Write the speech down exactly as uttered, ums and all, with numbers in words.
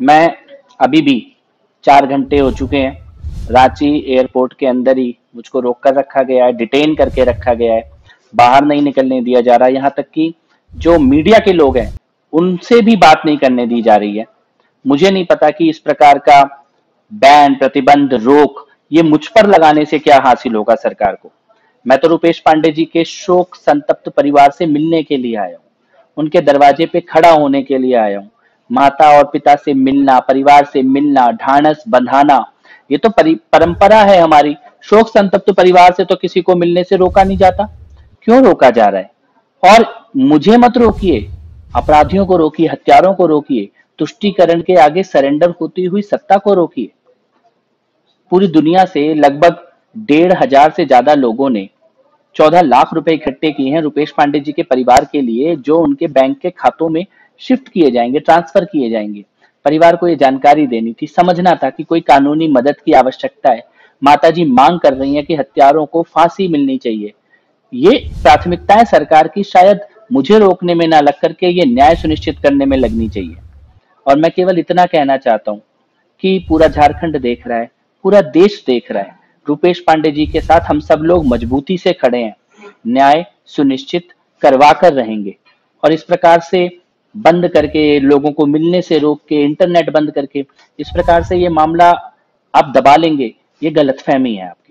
मैं अभी भी चार घंटे हो चुके हैं, रांची एयरपोर्ट के अंदर ही मुझको रोक कर रखा गया है, डिटेन करके रखा गया है, बाहर नहीं निकलने दिया जा रहा। यहाँ तक कि जो मीडिया के लोग हैं उनसे भी बात नहीं करने दी जा रही है। मुझे नहीं पता कि इस प्रकार का बैन, प्रतिबंध, रोक ये मुझ पर लगाने से क्या हासिल होगा सरकार को। मैं तो रुपेश पांडे जी के शोक संतप्त परिवार से मिलने के लिए आया हूँ, उनके दरवाजे पे खड़ा होने के लिए आया हूँ। माता और पिता से मिलना, परिवार से मिलना, ढांढस बंधाना, ये तो परंपरा है हमारी। शोक संतप्त परिवार से तो किसी को मिलने से रोका नहीं जाता, क्यों रोका जा रहा है? और मुझे मत रोकिए, अपराधियों को रोकिए, हत्यारों को रोकिए, तुष्टीकरण के आगे सरेंडर होती हुई सत्ता को रोकिए। पूरी दुनिया से लगभग डेढ़ हजार से ज्यादा लोगों ने चौदह लाख रुपए इकट्ठे किए हैं रुपेश पांडे जी के परिवार के लिए, जो उनके बैंक के खातों में शिफ्ट किए जाएंगे, ट्रांसफर किए जाएंगे। परिवार को ये जानकारी देनी थी, समझना था कि कोई कानूनी मदद की आवश्यकता है। माताजी मांग कर रही हैं कि हत्यारों को फांसी मिलनी चाहिए। ये प्राथमिकताएं सरकार की शायद मुझे रोकने में ना लग करके ये न्याय सुनिश्चित करने में लगनी चाहिए। और मैं केवल इतना कहना चाहता हूँ कि पूरा झारखंड देख रहा है, पूरा देश देख रहा है, रुपेश पांडे जी के साथ हम सब लोग मजबूती से खड़े हैं। न्याय सुनिश्चित करवा कर रहेंगे। और इस प्रकार से बंद करके, लोगों को मिलने से रोक के, इंटरनेट बंद करके इस प्रकार से ये मामला आप दबा लेंगे, ये गलतफहमी है। आप